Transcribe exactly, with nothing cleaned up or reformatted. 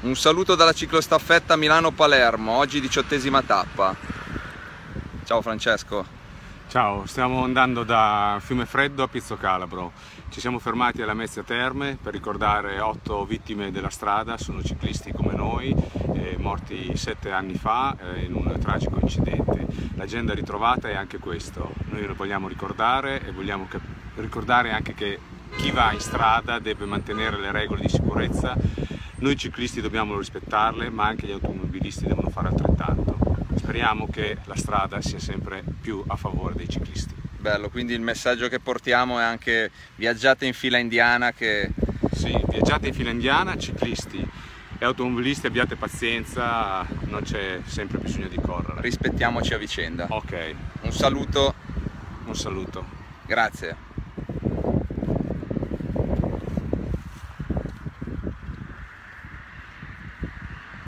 Un saluto dalla ciclostaffetta Milano-Palermo, oggi diciottesima tappa. Ciao Francesco. Ciao, stiamo andando da Fiumefreddo a Pizzo Calabro. Ci siamo fermati alla Mezzia Terme per ricordare otto vittime della strada, sono ciclisti come noi, eh, morti sette anni fa eh, in un tragico incidente. L'agenda ritrovata è anche questo, noi lo vogliamo ricordare e vogliamo ricordare anche che chi va in strada deve mantenere le regole di sicurezza. Noi ciclisti dobbiamo rispettarle, ma anche gli automobilisti devono fare altrettanto. Speriamo che la strada sia sempre più a favore dei ciclisti. Bello, quindi il messaggio che portiamo è anche viaggiate in fila indiana che... Sì, viaggiate in fila indiana, ciclisti e automobilisti abbiate pazienza, non c'è sempre bisogno di correre. Rispettiamoci a vicenda. Ok. Un saluto. Un saluto. Grazie.